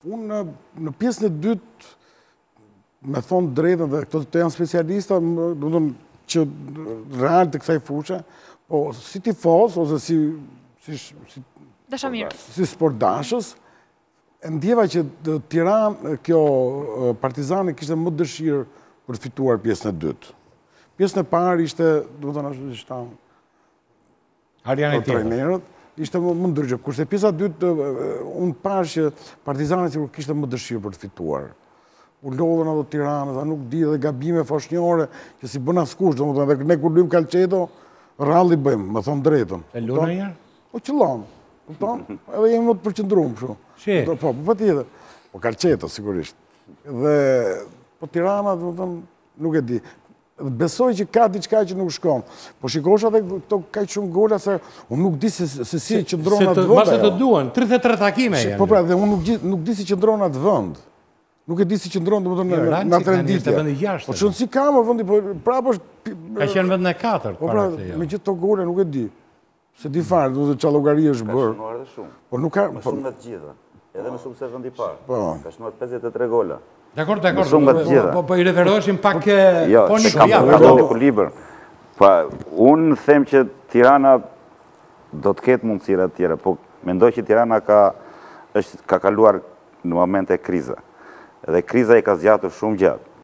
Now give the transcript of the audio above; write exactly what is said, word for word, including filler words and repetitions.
Unë në pjesën e dytë, me thonë drejtën dhe këto të janë specialista, do të që real të kësaj fushë, po si tifos, ose si si sportdashës, e ndjeva që Tiranë, kjo Partizani kishte më dëshirë për fituar pjesën e dytë. Pjesën e parë ishte, do të thënë ashtu si shtam, trajnerët, ishte më ndryshe. Kurse pjesa e dytë, unë pash që Partizani sikur kishte më dëshirë për të fituar. U lodhën ato Tiranës, a nuk di dhe gabime foshnjore, që si bën askush, do të thënë, ne kur luajm Calceto, ralli bëjmë, më thonë drejtën. E luna njërë? Po qëllon, edhe jemi më të përqëndrum, shumë. Që? Po, po tjetër. Po Calceto, sigurisht. Dhe, po Tirana, do të thënë, nuk e di. Besoj që ka diçka që nuk shkon. Po shikosha dhe këto kaq shumë gola se unë nuk di se si qëndron atë vend. Se të duan, tridhjetë e tre takime janë. Po pra, dhe unë nuk di si qëndron atë vend. Nuk e di si qëndron, domethënë, në atë renditje. Po çon si ka më vendi, po prapë është ka qenë vetëm në katërt para këtij. Me gjithë to gole nuk e di. Se di fare, do të çallë llogari është bërë. Ka shnuar edhe shumë. Po nuk ka më shumë nga të gjitha. Edhe më shumë se vendi i parë. Po. Ka shnuar pesëdhjetë e tre gola. Dakor, dakor. Shumë nga të gjitha. Po po i referoheshim pak jo, po se kam përmendur ekuilibër. Pa, unë them që Tirana do të ketë mundësira të tjera, po mendoj që Tirana ka është ka kaluar në momente kriza. Dhe kriza i ka zgjatur shumë gjatë.